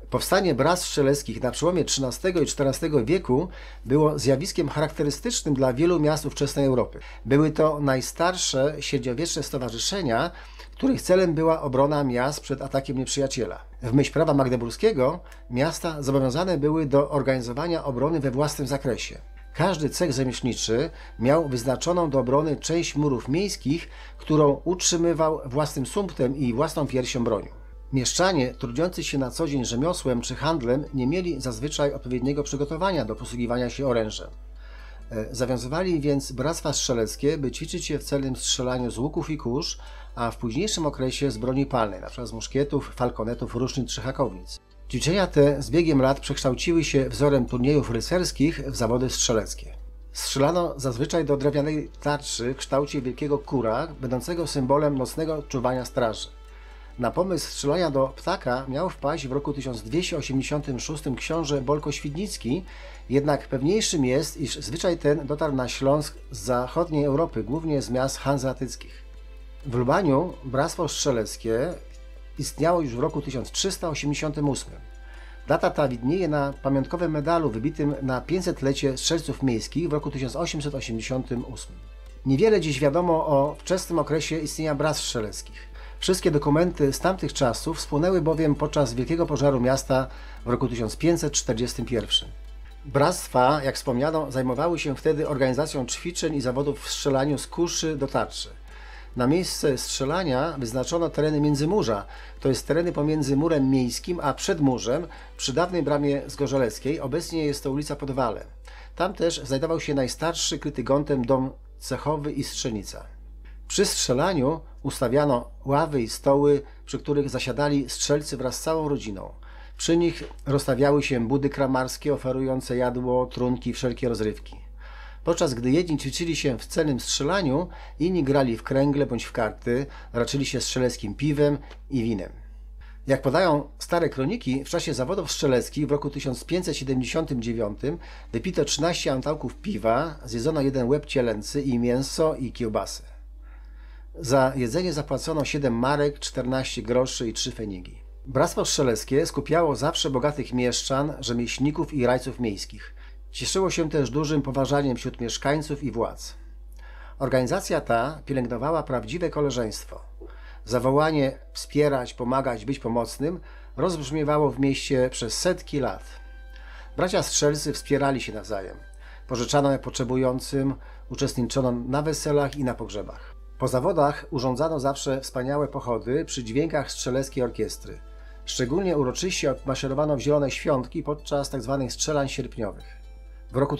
Powstanie bractw strzeleckich na przełomie XIII i XIV wieku było zjawiskiem charakterystycznym dla wielu miast ówczesnej Europy. Były to najstarsze średniowieczne stowarzyszenia, których celem była obrona miast przed atakiem nieprzyjaciela. W myśl prawa magdeburskiego miasta zobowiązane były do organizowania obrony we własnym zakresie. Każdy cech rzemieślniczy miał wyznaczoną do obrony część murów miejskich, którą utrzymywał własnym sumptem i własną piersią bronią. Mieszczanie trudniący się na co dzień rzemiosłem czy handlem nie mieli zazwyczaj odpowiedniego przygotowania do posługiwania się orężem. Zawiązywali więc bractwa strzeleckie, by ćwiczyć się w celnym strzelaniu z łuków i kusz, a w późniejszym okresie z broni palnej, np. z muszkietów, falkonetów, rusznic czy hakownic. Ćwiczenia te z biegiem lat przekształciły się wzorem turniejów rycerskich w zawody strzeleckie. Strzelano zazwyczaj do drewnianej tarczy w kształcie wielkiego kura, będącego symbolem nocnego czuwania straży. Na pomysł strzelania do ptaka miał wpaść w roku 1286 książę Bolko Świdnicki, jednak pewniejszym jest, iż zwyczaj ten dotarł na Śląsk z zachodniej Europy, głównie z miast hanzeatyckich. W Lubaniu bractwo strzeleckie istniało już w roku 1388. Data ta widnieje na pamiątkowym medalu wybitym na 500-lecie strzelców miejskich w roku 1888. Niewiele dziś wiadomo o wczesnym okresie istnienia bractw strzeleckich. Wszystkie dokumenty z tamtych czasów spłonęły bowiem podczas Wielkiego Pożaru miasta w roku 1541. Bractwa, jak wspomniano, zajmowały się wtedy organizacją ćwiczeń i zawodów w strzelaniu z kuszy do tarczy. Na miejsce strzelania wyznaczono tereny międzymurza, to jest tereny pomiędzy murem miejskim a przedmurzem przy dawnej bramie Zgorzeleckiej, obecnie jest to ulica Podwale. Tam też znajdował się najstarszy kryty gątem dom cechowy i strzelnica. Przy strzelaniu ustawiano ławy i stoły, przy których zasiadali strzelcy wraz z całą rodziną. Przy nich rozstawiały się budy kramarskie oferujące jadło, trunki, wszelkie rozrywki. Podczas gdy jedni ćwiczyli się w celnym strzelaniu, inni grali w kręgle bądź w karty, raczyli się strzeleckim piwem i winem. Jak podają stare kroniki, w czasie zawodów strzeleckich w roku 1579 wypito 13 antałków piwa, zjedzono jeden łeb cielęcy i mięso i kiełbasę. Za jedzenie zapłacono 7 marek, 14 groszy i 3 fenigi. Bractwo strzeleckie skupiało zawsze bogatych mieszczan, rzemieślników i rajców miejskich. Cieszyło się też dużym poważaniem wśród mieszkańców i władz. Organizacja ta pielęgnowała prawdziwe koleżeństwo. Zawołanie wspierać, pomagać, być pomocnym rozbrzmiewało w mieście przez setki lat. Bracia strzelcy wspierali się nawzajem. Pożyczano potrzebującym, uczestniczono na weselach i na pogrzebach. Po zawodach urządzano zawsze wspaniałe pochody przy dźwiękach strzeleckiej orkiestry. Szczególnie uroczyście maszerowano w zielone świątki podczas tzw. strzelań sierpniowych. W roku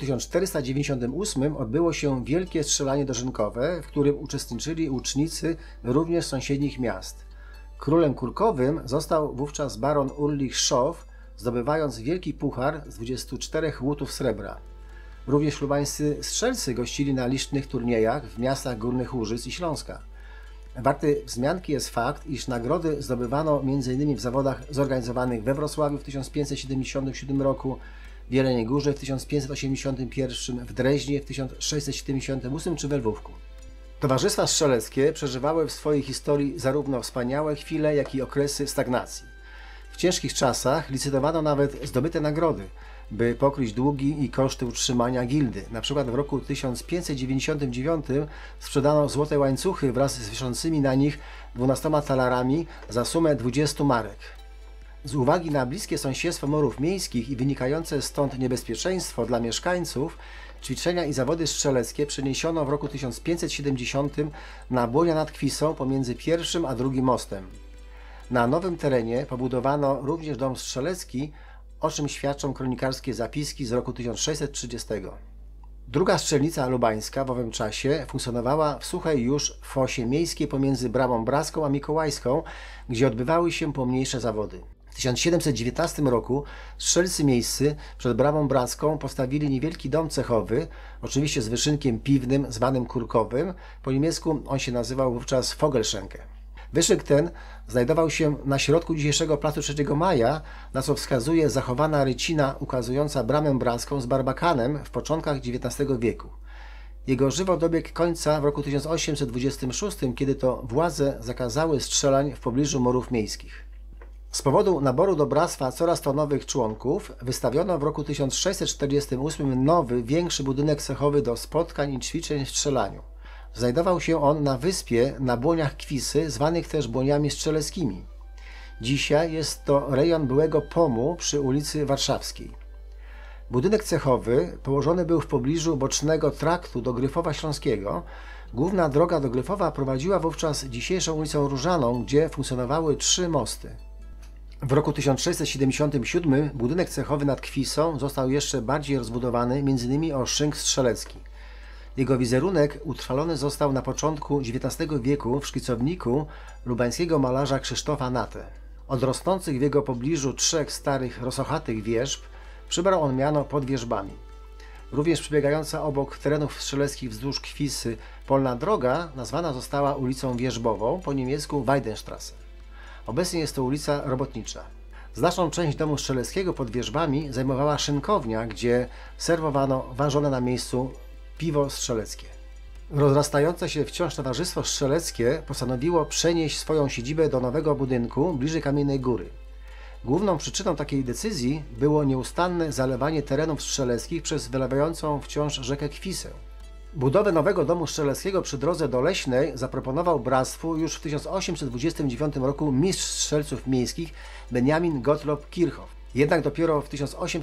1498 odbyło się wielkie strzelanie dożynkowe, w którym uczestniczyli łucznicy również z sąsiednich miast. Królem kurkowym został wówczas baron Ulrich Schow, zdobywając wielki puchar z 24 łutów srebra. Również lubańscy strzelcy gościli na licznych turniejach w miastach Górnych Łużyc i Śląska. Warty wzmianki jest fakt, iż nagrody zdobywano m.in. w zawodach zorganizowanych we Wrocławiu w 1577 roku, w Jeleniej Górze w 1581, w Dreźnie w 1678 czy we Lwówku. Towarzystwa strzeleckie przeżywały w swojej historii zarówno wspaniałe chwile, jak i okresy stagnacji. W ciężkich czasach licytowano nawet zdobyte nagrody, by pokryć długi i koszty utrzymania gildy. Na przykład w roku 1599 sprzedano złote łańcuchy wraz z wiszącymi na nich 12 talarami za sumę 20 marek. Z uwagi na bliskie sąsiedztwo murów miejskich i wynikające stąd niebezpieczeństwo dla mieszkańców, ćwiczenia i zawody strzeleckie przeniesiono w roku 1570 na Błonia nad Kwisą pomiędzy pierwszym a drugim mostem. Na nowym terenie pobudowano również dom strzelecki, o czym świadczą kronikarskie zapiski z roku 1630. Druga strzelnica lubańska w owym czasie funkcjonowała w suchej już fosie miejskiej pomiędzy Bramą Braską a Mikołajską, gdzie odbywały się pomniejsze zawody. W 1719 roku strzelcy miejscy przed Bramą Bracką postawili niewielki dom cechowy, oczywiście z wyszynkiem piwnym zwanym kurkowym, po niemiecku on się nazywał wówczas Vogelschenke. Wyszyk ten znajdował się na środku dzisiejszego placu 3 Maja, na co wskazuje zachowana rycina ukazująca Bramę Bracką z barbakanem w początkach XIX wieku. Jego żywot dobiegł końca w roku 1826, kiedy to władze zakazały strzelań w pobliżu murów miejskich. Z powodu naboru do bractwa coraz to nowych członków wystawiono w roku 1648 nowy, większy budynek cechowy do spotkań i ćwiczeń w strzelaniu. Znajdował się on na wyspie na błoniach Kwisy, zwanych też błoniami strzeleckimi. Dzisiaj jest to rejon byłego POM-u przy ulicy Warszawskiej. Budynek cechowy położony był w pobliżu bocznego traktu do Gryfowa Śląskiego. Główna droga do Gryfowa prowadziła wówczas dzisiejszą ulicą Różaną, gdzie funkcjonowały 3 mosty. W roku 1677 budynek cechowy nad Kwisą został jeszcze bardziej rozbudowany, m.in. o szynk strzelecki. Jego wizerunek utrwalony został na początku XIX wieku w szkicowniku lubańskiego malarza Krzysztofa Natę. Od rosnących w jego pobliżu 3 starych, rosochatych wierzb przybrał on miano podwierzbami. Również przebiegająca obok terenów strzeleckich wzdłuż Kwisy polna droga nazwana została ulicą Wierzbową, po niemiecku Weidenstrasse. Obecnie jest to ulica Robotnicza. Znaczną część domu strzeleckiego pod wierzbami zajmowała szynkownia, gdzie serwowano ważone na miejscu piwo strzeleckie. Rozrastające się wciąż Towarzystwo Strzeleckie postanowiło przenieść swoją siedzibę do nowego budynku bliżej Kamiennej Góry. Główną przyczyną takiej decyzji było nieustanne zalewanie terenów strzeleckich przez wylewającą wciąż rzekę Kwisę. Budowę nowego domu strzeleckiego przy drodze do Leśnej zaproponował bractwu już w 1829 roku mistrz strzelców miejskich Benjamin Gottlob Kirchhoff. Jednak dopiero w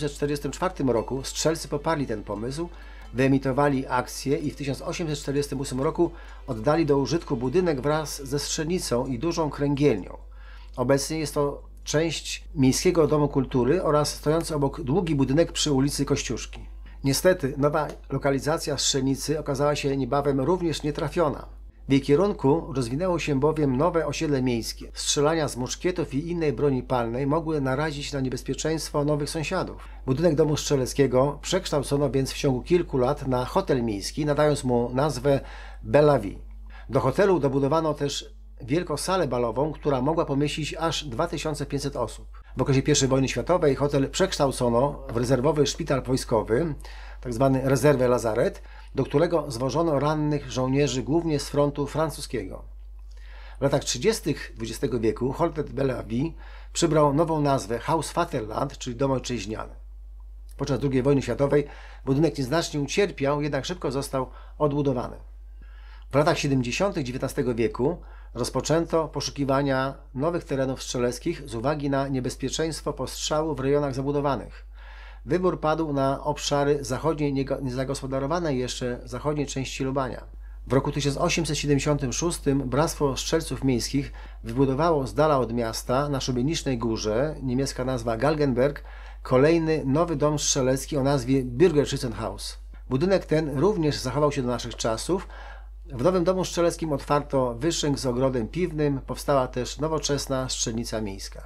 1844 roku strzelcy poparli ten pomysł, wyemitowali akcję i w 1848 roku oddali do użytku budynek wraz ze strzelnicą i dużą kręgielnią. Obecnie jest to część Miejskiego Domu Kultury oraz stojący obok długi budynek przy ulicy Kościuszki. Niestety nowa lokalizacja strzelnicy okazała się niebawem również nietrafiona. W jej kierunku rozwinęło się bowiem nowe osiedle miejskie. Strzelania z muszkietów i innej broni palnej mogły narazić na niebezpieczeństwo nowych sąsiadów. Budynek domu strzeleckiego przekształcono więc w ciągu kilku lat na hotel miejski, nadając mu nazwę Bella Vie. Do hotelu dobudowano też wielką salę balową, która mogła pomieścić aż 2500 osób. W okresie I wojny światowej hotel przekształcono w rezerwowy szpital wojskowy, tzw. rezerwę lazaret, do którego zwożono rannych żołnierzy głównie z frontu francuskiego. W latach 30. XX wieku hotel Bella Vie przybrał nową nazwę Haus Vaterland, czyli dom ojczyźniany. Podczas II wojny światowej budynek nieznacznie ucierpiał, jednak szybko został odbudowany. W latach 70. XIX wieku rozpoczęto poszukiwania nowych terenów strzeleckich z uwagi na niebezpieczeństwo postrzału w rejonach zabudowanych. Wybór padł na obszary zachodniej, niezagospodarowanej jeszcze zachodniej części Lubania. W roku 1876 Bractwo Strzelców Miejskich wybudowało z dala od miasta na Szubienicznej Górze, niemiecka nazwa Galgenberg, kolejny nowy dom strzelecki o nazwie Bürgerschützenhaus. Budynek ten również zachował się do naszych czasów. W nowym domu strzeleckim otwarto wyszynk z ogrodem piwnym, powstała też nowoczesna strzelnica miejska.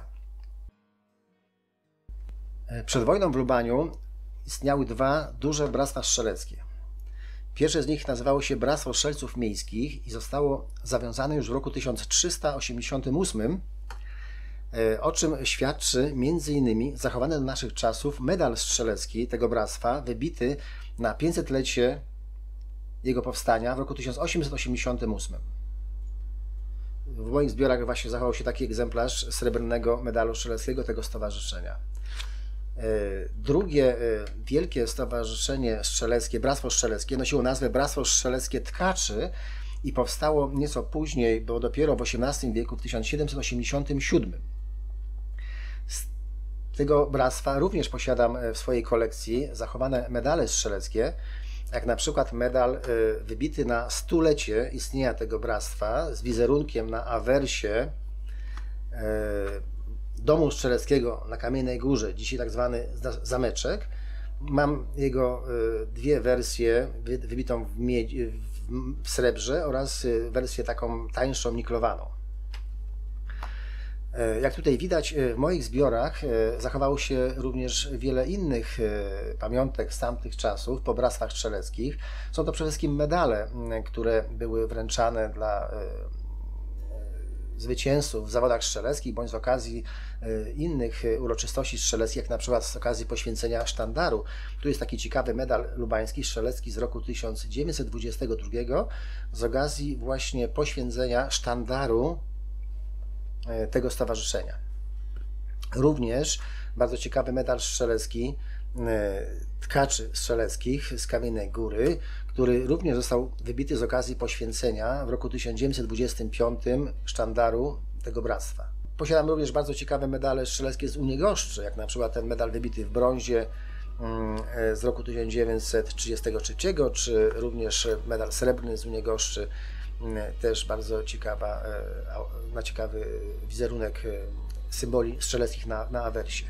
Przed wojną w Lubaniu istniały 2 duże bractwa strzeleckie. Pierwsze z nich nazywało się Bractwo Strzelców Miejskich i zostało zawiązane już w roku 1388, o czym świadczy m.in. zachowany do naszych czasów medal strzelecki tego bractwa, wybity na 500-lecie jego powstania w roku 1888. W moich zbiorach właśnie zachował się taki egzemplarz srebrnego medalu strzeleckiego tego stowarzyszenia. Drugie wielkie stowarzyszenie strzeleckie, Bractwo Strzeleckie, nosiło nazwę Bractwo Strzeleckie Tkaczy i powstało nieco później, bo dopiero w XVIII wieku, w 1787. Z tego bractwa również posiadam w swojej kolekcji zachowane medale strzeleckie, jak na przykład medal wybity na 100-lecie istnienia tego bractwa z wizerunkiem na awersie domu strzeleckiego na Kamiennej Górze, dzisiaj tak zwany zameczek. Mam jego 2 wersje, wybitą w srebrze oraz wersję taką tańszą, niklowaną. Jak tutaj widać, w moich zbiorach zachowało się również wiele innych pamiątek z tamtych czasów po bractwach strzeleckich. Są to przede wszystkim medale, które były wręczane dla zwycięzców w zawodach strzeleckich bądź z okazji innych uroczystości strzeleckich, jak na przykład z okazji poświęcenia sztandaru. Tu jest taki ciekawy medal lubański strzelecki z roku 1922 z okazji właśnie poświęcenia sztandaru tego stowarzyszenia. Również bardzo ciekawy medal strzelecki tkaczy strzeleckich z Kamiennej Góry, który również został wybity z okazji poświęcenia w roku 1925 sztandaru tego bractwa. Posiadam również bardzo ciekawe medale strzeleckie z Unii Goszczy, jak na przykład ten medal wybity w brązie z roku 1933, czy również medal srebrny z Unii Goszczy, też bardzo ciekawy wizerunek symboli strzeleckich na awersie.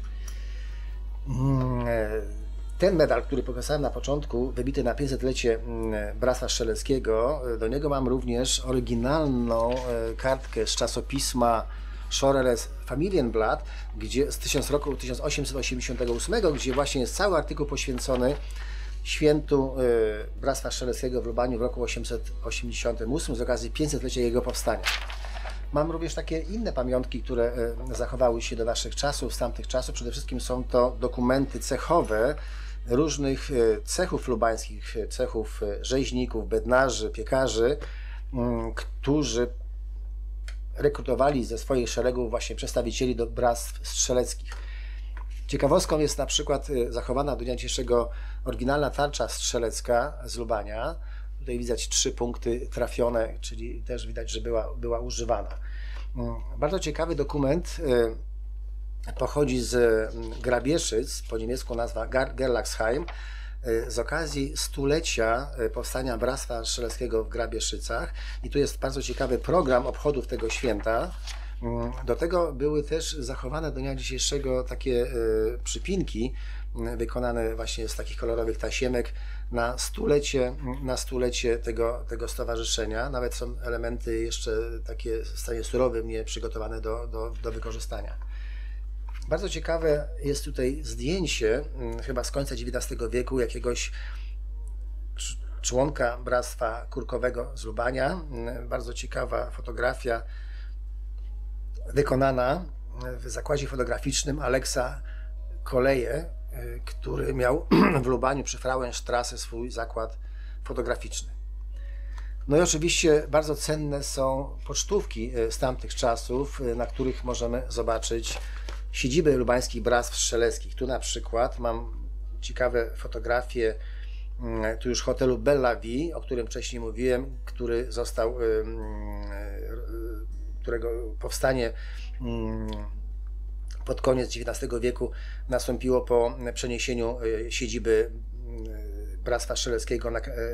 Ten medal, który pokazałem na początku, wybity na 500-lecie Bractwa Strzeleckiego, do niego mam również oryginalną kartkę z czasopisma Schoreres Familienblatt, gdzie z roku 1888, gdzie właśnie jest cały artykuł poświęcony świętu Bractwa Strzeleckiego w Lubaniu w roku 888 z okazji 500-lecia jego powstania. Mam również takie inne pamiątki, które zachowały się do naszych czasów, z tamtych czasów. Przede wszystkim są to dokumenty cechowe różnych cechów lubańskich, cechów rzeźników, bednarzy, piekarzy, którzy rekrutowali ze swoich szeregów właśnie przedstawicieli do bractw strzeleckich. Ciekawostką jest na przykład zachowana do dnia dzisiejszego oryginalna tarcza strzelecka z Lubania. Tutaj widać 3 punkty trafione, czyli też widać, że była używana. Bardzo ciekawy dokument pochodzi z Grabieszyc, po niemiecku nazwa Gerlachsheim, z okazji stulecia powstania Bractwa Strzeleckiego w Grabieszycach. I tu jest bardzo ciekawy program obchodów tego święta. Do tego były też zachowane do dnia dzisiejszego takie przypinki wykonane właśnie z takich kolorowych tasiemek na stulecie tego stowarzyszenia. Nawet są elementy jeszcze takie w stanie surowym, nie przygotowane do wykorzystania. Bardzo ciekawe jest tutaj zdjęcie, chyba z końca XIX wieku, jakiegoś członka Bractwa Kurkowego z Lubania. Bardzo ciekawa fotografia wykonana w zakładzie fotograficznym Aleksa Koleje, który miał w Lubaniu przy Frauenstraße swój zakład fotograficzny. No i oczywiście bardzo cenne są pocztówki z tamtych czasów, na których możemy zobaczyć siedziby lubańskich bractw strzeleckich. Tu na przykład mam ciekawe fotografie tu już hotelu Bella Vie, o którym wcześniej mówiłem, którego powstanie pod koniec XIX wieku nastąpiło po przeniesieniu siedziby Bractwa Strzeleckiego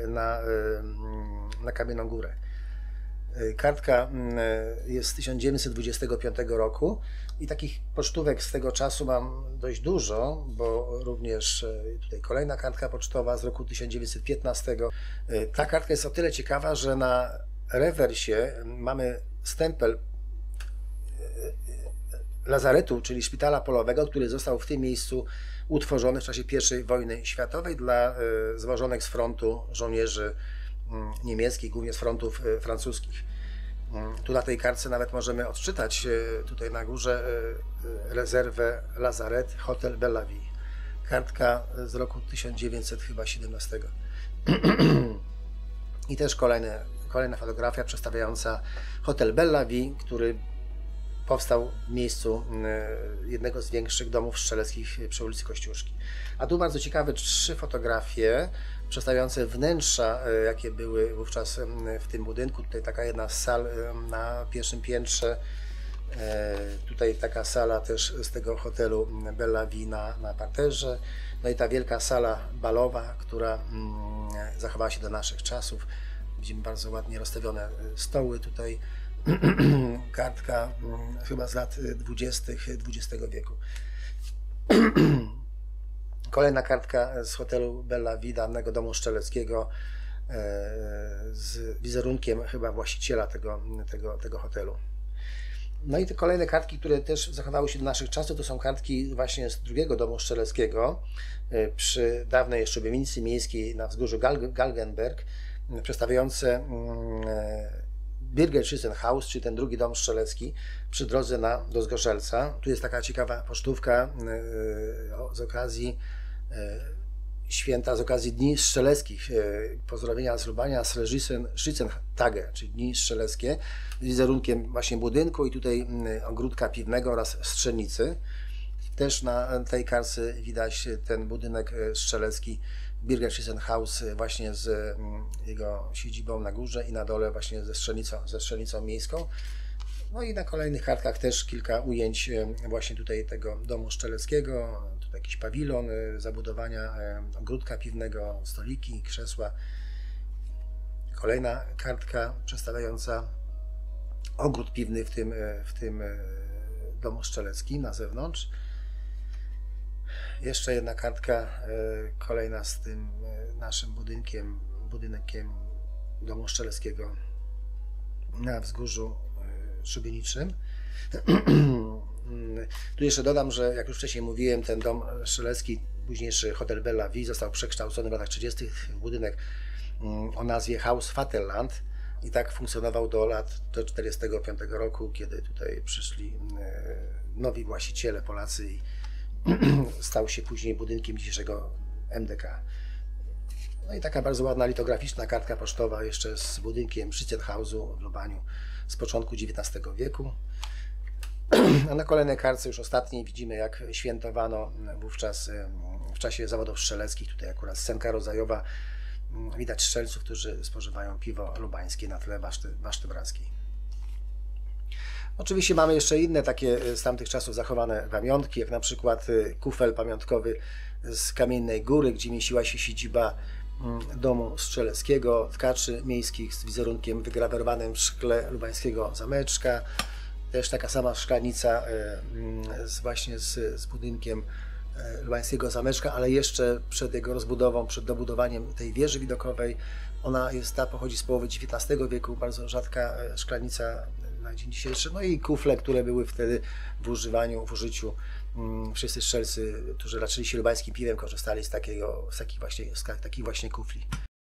na Kamienną Górę. Kartka jest z 1925 roku i takich pocztówek z tego czasu mam dość dużo, bo również tutaj kolejna kartka pocztowa z roku 1915. Ta kartka jest o tyle ciekawa, że na rewersie mamy stempel lazaretu, czyli szpitala polowego, który został w tym miejscu utworzony w czasie I wojny światowej dla zwożonych z frontu żołnierzy niemieckich, głównie z frontów francuskich. Tu na tej kartce nawet możemy odczytać tutaj na górze rezerwę lazaret, hotel Bella Vie. Kartka z roku 1917. I też kolejna fotografia przedstawiająca hotel Bella Vie, który powstał w miejscu jednego z większych domów strzeleckich przy ulicy Kościuszki. A tu bardzo ciekawe 3 fotografie przedstawiające wnętrza, jakie były wówczas w tym budynku. Tutaj taka jedna z sal na pierwszym piętrze. Tutaj taka sala też z tego hotelu Bella Vie na parterze. No i ta wielka sala balowa, która zachowała się do naszych czasów. Widzimy bardzo ładnie rozstawione stoły tutaj. Kartka chyba z lat 20. XX wieku. Kolejna kartka z hotelu Bella Vie, dawnego domu strzeleckiego, z wizerunkiem chyba właściciela tego hotelu. No i te kolejne kartki, które też zachowały się do naszych czasów, to są kartki właśnie z drugiego domu strzeleckiego przy dawnej jeszcze szubienicy miejskiej na wzgórzu Galgenberg, przedstawiające Birgerschützenhaus, czyli ten drugi dom strzelecki przy drodze do Zgorzelca. Tu jest taka ciekawa pocztówka z okazji święta, z okazji Dni Strzeleckich, pozdrowienia z Lubania, Schützentage, czyli Dni Strzeleckie, z wizerunkiem właśnie budynku i tutaj ogródka piwnego oraz strzelnicy. Też na tej karcie widać ten budynek strzelecki Birgerschießenhaus właśnie z jego siedzibą na górze i na dole właśnie ze strzelnicą miejską. No i na kolejnych kartkach też kilka ujęć właśnie tutaj tego domu strzeleckiego. Tutaj jakiś pawilon, zabudowania ogródka piwnego, stoliki, krzesła. Kolejna kartka przedstawiająca ogród piwny w tym domu strzeleckim na zewnątrz. Jeszcze jedna kartka, kolejna z tym naszym budynkiem domu strzeleckiego na wzgórzu szubieniczym. Tu jeszcze dodam, że jak już wcześniej mówiłem, ten dom strzelecki, późniejszy hotel Bella Vie, został przekształcony w latach 30. w budynek o nazwie Haus Vaterland i tak funkcjonował do 1945 roku, kiedy tutaj przyszli nowi właściciele Polacy i stał się później budynkiem dzisiejszego MDK. No i taka bardzo ładna litograficzna kartka pocztowa jeszcze z budynkiem Schützenhausu w Lubaniu z początku XIX wieku. A na kolejnej kartce, już ostatniej, widzimy, jak świętowano wówczas w czasie zawodów strzeleckich. Tutaj akurat scenka rodzajowa. Widać strzelców, którzy spożywają piwo lubańskie na tle Baszty Brackiej. Oczywiście mamy jeszcze inne takie z tamtych czasów zachowane pamiątki, jak na przykład kufel pamiątkowy z Kamiennej Góry, gdzie mieściła się siedziba domu strzeleckiego, tkaczy miejskich z wizerunkiem wygrawerowanym w szkle lubańskiego zameczka. Też taka sama szklanica właśnie z budynkiem lubańskiego zameczka, ale jeszcze przed jego rozbudową, przed dobudowaniem tej wieży widokowej. Ta pochodzi z połowy XIX wieku, bardzo rzadka szklanica na dzień dzisiejszy. No i kufle, które były wtedy w użyciu. Wszyscy strzelcy, którzy raczyli się lubańskim piwem, korzystali z takich właśnie kufli.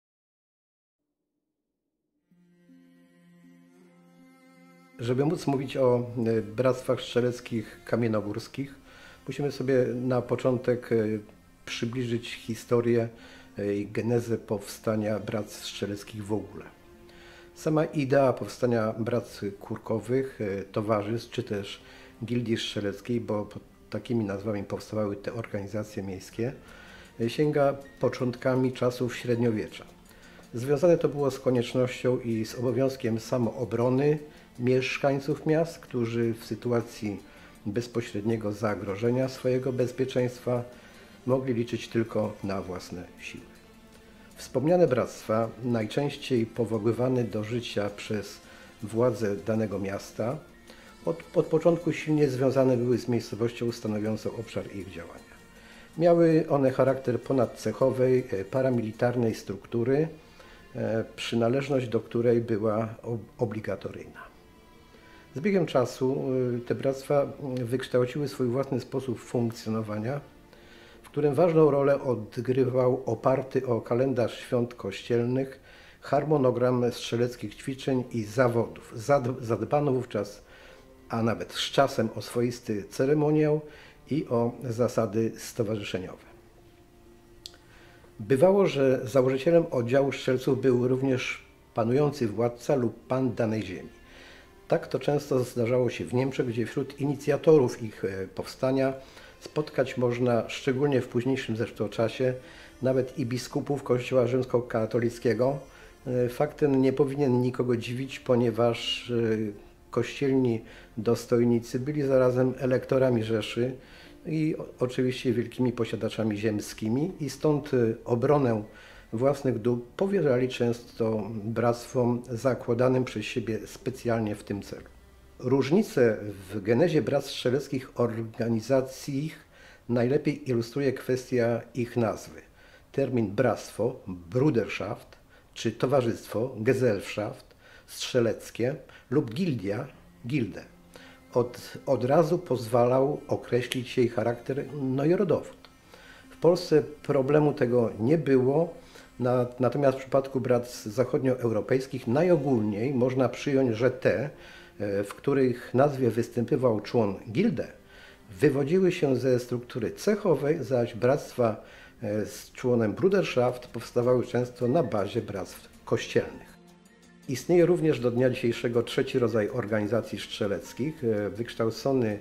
Żeby móc mówić o bractwach strzeleckich kamiennogórskich, musimy sobie na początek przybliżyć historię i genezę powstania bractw strzeleckich w ogóle. Sama idea powstania bractw kurkowych, towarzystw czy też gildii strzeleckiej, bo pod takimi nazwami powstawały te organizacje miejskie, sięga początkami czasów średniowiecza. Związane to było z koniecznością i z obowiązkiem samoobrony mieszkańców miast, którzy w sytuacji bezpośredniego zagrożenia swojego bezpieczeństwa mogli liczyć tylko na własne siły. Wspomniane bractwa, najczęściej powoływane do życia przez władze danego miasta, od początku silnie związane były z miejscowością stanowiącą obszar ich działania. Miały one charakter ponadcechowej, paramilitarnej struktury, przynależność do której była obligatoryjna. Z biegiem czasu te bractwa wykształciły swój własny sposób funkcjonowania, w którym ważną rolę odgrywał oparty o kalendarz świąt kościelnych harmonogram strzeleckich ćwiczeń i zawodów. Zadbano wówczas, a nawet z czasem, o swoisty ceremoniał i o zasady stowarzyszeniowe. Bywało, że założycielem oddziału strzelców był również panujący władca lub pan danej ziemi. Tak to często zdarzało się w Niemczech, gdzie wśród inicjatorów ich powstania spotkać można, szczególnie w późniejszym zresztą czasie, nawet i biskupów Kościoła rzymskokatolickiego. Fakt ten nie powinien nikogo dziwić, ponieważ kościelni dostojnicy byli zarazem elektorami Rzeszy i oczywiście wielkimi posiadaczami ziemskimi i stąd obronę własnych dóbr powierzali często bractwom zakładanym przez siebie specjalnie w tym celu. Różnice w genezie bractw strzeleckich organizacji najlepiej ilustruje kwestia ich nazwy. Termin bractwo, Bruderschaft, czy towarzystwo, Gesellschaft, strzeleckie lub gildia, gilde. Od razu pozwalał określić jej charakter, no i rodowód. W Polsce problemu tego nie było, natomiast w przypadku bractw zachodnioeuropejskich najogólniej można przyjąć, że te, w których nazwie występował człon gilde, wywodziły się ze struktury cechowej, zaś bractwa z członem Bruderschaft powstawały często na bazie bractw kościelnych. Istnieje również do dnia dzisiejszego trzeci rodzaj organizacji strzeleckich, wykształcony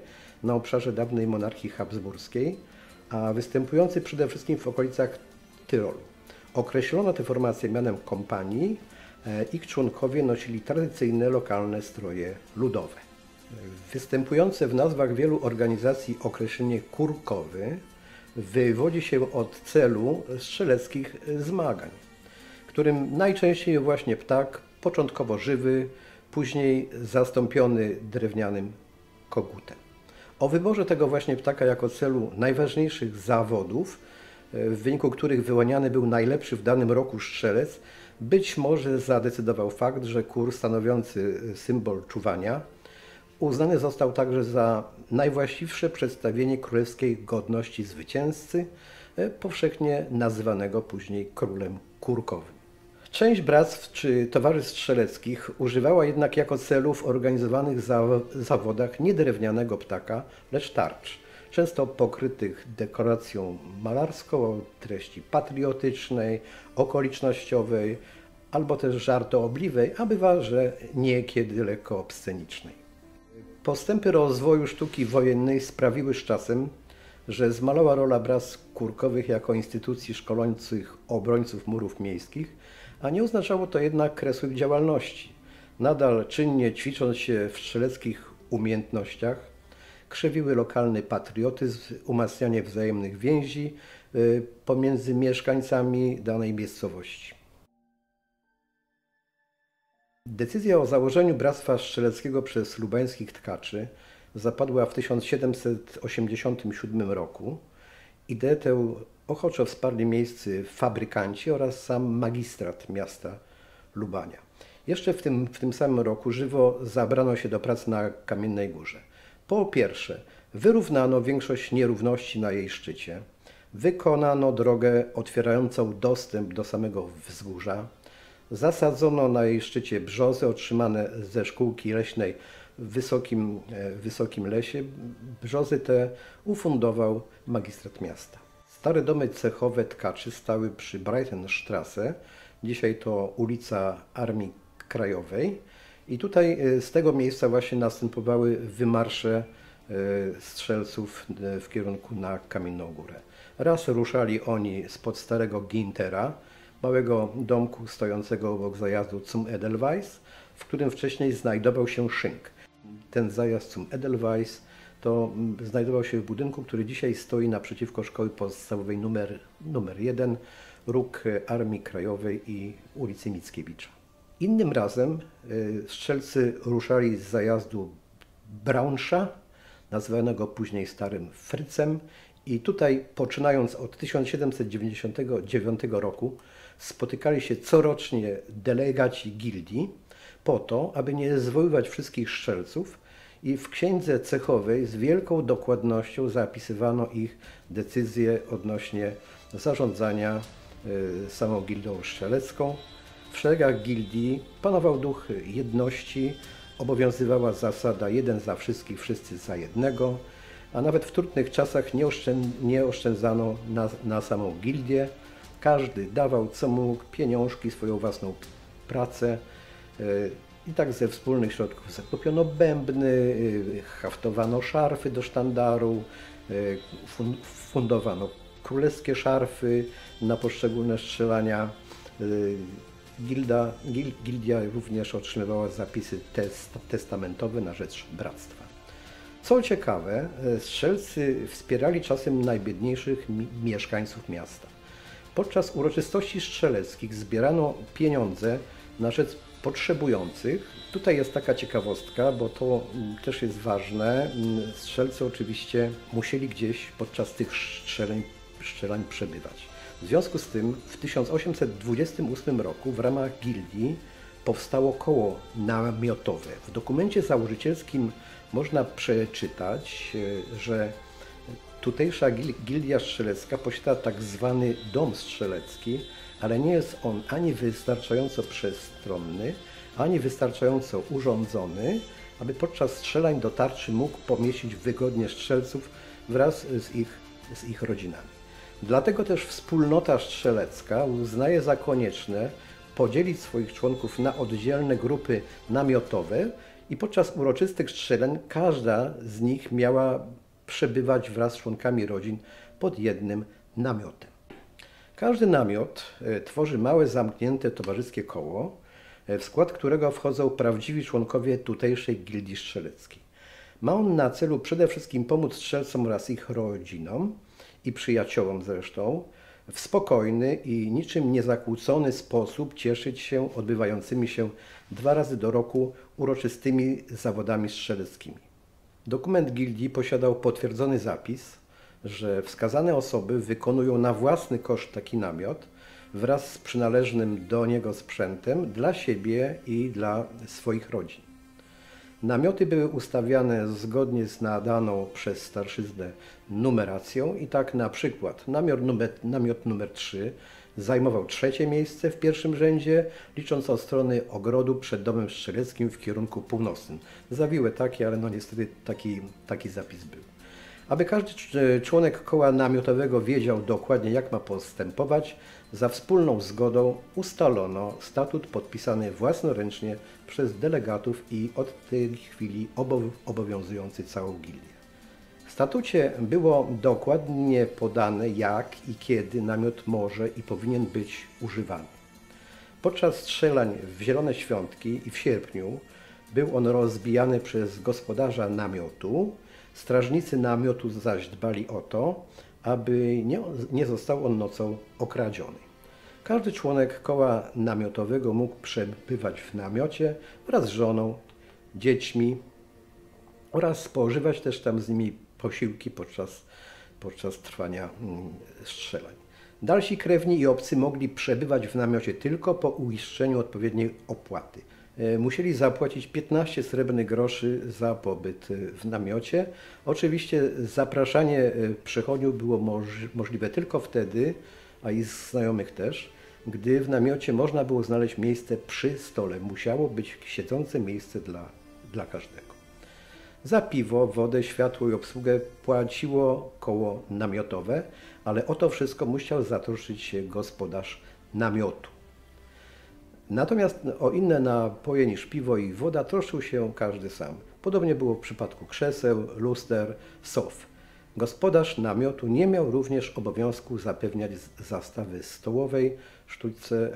na obszarze dawnej monarchii habsburskiej, a występujący przede wszystkim w okolicach Tyrolu. Określono tę formację mianem kompanii. Ich członkowie nosili tradycyjne, lokalne stroje ludowe. Występujące w nazwach wielu organizacji określenie kurkowy wywodzi się od celu strzeleckich zmagań, którym najczęściej właśnie ptak, początkowo żywy, później zastąpiony drewnianym kogutem. O wyborze tego właśnie ptaka jako celu najważniejszych zawodów, w wyniku których wyłaniany był najlepszy w danym roku strzelec, być może zadecydował fakt, że kur stanowiący symbol czuwania uznany został także za najwłaściwsze przedstawienie królewskiej godności zwycięzcy, powszechnie nazywanego później królem kurkowym. Część bractw czy towarzystw strzeleckich używała jednak jako celu w organizowanych zawodach nie drewnianego ptaka, lecz tarcz, często pokrytych dekoracją malarską o treści patriotycznej, okolicznościowej albo też żartoobliwej, a bywa, że niekiedy lekko obscenicznej. Postępy rozwoju sztuki wojennej sprawiły z czasem, że zmalała rola bractw kurkowych jako instytucji szkolących obrońców murów miejskich, a nie oznaczało to jednak kresu ich działalności. Nadal czynnie ćwicząc się w strzeleckich umiejętnościach, krzewiły lokalny patriotyzm, umacnianie wzajemnych więzi pomiędzy mieszkańcami danej miejscowości. Decyzja o założeniu Bractwa Strzeleckiego przez lubańskich tkaczy zapadła w 1787 roku. Ideę tę ochoczo wsparli miejscy fabrykanci oraz sam magistrat miasta Lubania. Jeszcze w tym samym roku żywo zabrano się do prac na Kamiennej Górze. Po pierwsze, wyrównano większość nierówności na jej szczycie, wykonano drogę otwierającą dostęp do samego wzgórza, zasadzono na jej szczycie brzozy otrzymane ze szkółki leśnej w wysokim lesie. Brzozy te ufundował magistrat miasta. Stare domy cechowe tkaczy stały przy Breitenstrasse, dzisiaj to ulica Armii Krajowej. I tutaj z tego miejsca właśnie następowały wymarsze strzelców w kierunku na Kamienną Górę. Raz ruszali oni spod starego Gintera, małego domku stojącego obok zajazdu Zum Edelweiss, w którym wcześniej znajdował się szynk. Ten zajazd Zum Edelweiss to znajdował się w budynku, który dzisiaj stoi naprzeciwko szkoły podstawowej numer 1, róg Armii Krajowej i ulicy Mickiewicza. Innym razem strzelcy ruszali z zajazdu Braunscha, nazywanego później Starym Frycem, i tutaj, poczynając od 1799 roku, spotykali się corocznie delegaci gildii po to, aby nie zwoływać wszystkich strzelców, i w księdze cechowej z wielką dokładnością zapisywano ich decyzje odnośnie zarządzania samą gildią strzelecką. W szeregach gildii panował duch jedności, obowiązywała zasada jeden za wszystkich, wszyscy za jednego, a nawet w trudnych czasach nie oszczędzano na samą gildię. Każdy dawał co mógł, pieniążki, swoją własną pracę. I tak ze wspólnych środków zakupiono bębny, haftowano szarfy do sztandaru, fundowano królewskie szarfy na poszczególne strzelania. Gildia również otrzymywała zapisy testamentowe na rzecz bractwa. Co ciekawe, strzelcy wspierali czasem najbiedniejszych mieszkańców miasta. Podczas uroczystości strzeleckich zbierano pieniądze na rzecz potrzebujących. Tutaj jest taka ciekawostka, bo to też jest ważne. Strzelcy oczywiście musieli gdzieś podczas tych strzelań przebywać. W związku z tym w 1828 roku w ramach gildii powstało koło namiotowe. W dokumencie założycielskim można przeczytać, że tutejsza gildia strzelecka posiada tak zwany dom strzelecki, ale nie jest on ani wystarczająco przestronny, ani wystarczająco urządzony, aby podczas strzelań do tarczy mógł pomieścić wygodnie strzelców wraz z ich rodzinami. Dlatego też wspólnota strzelecka uznaje za konieczne podzielić swoich członków na oddzielne grupy namiotowe I podczas uroczystych strzeleń każda z nich miała przebywać wraz z członkami rodzin pod jednym namiotem. Każdy namiot tworzy małe, zamknięte towarzyskie koło, w skład którego wchodzą prawdziwi członkowie tutejszej gildii strzeleckiej. Ma on na celu przede wszystkim pomóc strzelcom oraz ich rodzinom i przyjaciołom zresztą w spokojny i niczym niezakłócony sposób cieszyć się odbywającymi się 2 razy do roku uroczystymi zawodami strzeleckimi. Dokument gildii posiadał potwierdzony zapis, że wskazane osoby wykonują na własny koszt taki namiot wraz z przynależnym do niego sprzętem dla siebie i dla swoich rodzin. Namioty były ustawiane zgodnie z nadaną przez starszyznę numeracją i tak na przykład namiot numer 3 zajmował 3. miejsce w pierwszym rzędzie, licząc od strony ogrodu przed domem strzeleckim w kierunku północnym. Zawiłe takie, ale no niestety taki zapis był. Aby każdy członek koła namiotowego wiedział dokładnie, jak ma postępować, za wspólną zgodą ustalono statut podpisany własnoręcznie przez delegatów i od tej chwili obowiązujący całą gildię. W statucie było dokładnie podane, jak i kiedy namiot może i powinien być używany. Podczas strzelań w Zielone Świątki i w sierpniu był on rozbijany przez gospodarza namiotu. Strażnicy namiotu zaś dbali o to, aby nie został on nocą okradziony. Każdy członek koła namiotowego mógł przebywać w namiocie wraz z żoną, dziećmi oraz spożywać też tam z nimi posiłki podczas trwania strzelań. Dalsi krewni i obcy mogli przebywać w namiocie tylko po uiszczeniu odpowiedniej opłaty. Musieli zapłacić 15 srebrnych groszy za pobyt w namiocie. Oczywiście zapraszanie przechodniów było możliwe tylko wtedy, a i znajomych też, gdy w namiocie można było znaleźć miejsce przy stole. Musiało być siedzące miejsce dla każdego. Za piwo, wodę, światło i obsługę płaciło koło namiotowe, ale o to wszystko musiał zatroszczyć się gospodarz namiotu. Natomiast o inne napoje niż piwo i woda troszczył się każdy sam. Podobnie było w przypadku krzeseł, luster, sof. Gospodarz namiotu nie miał również obowiązku zapewniać zastawy stołowej. Sztućce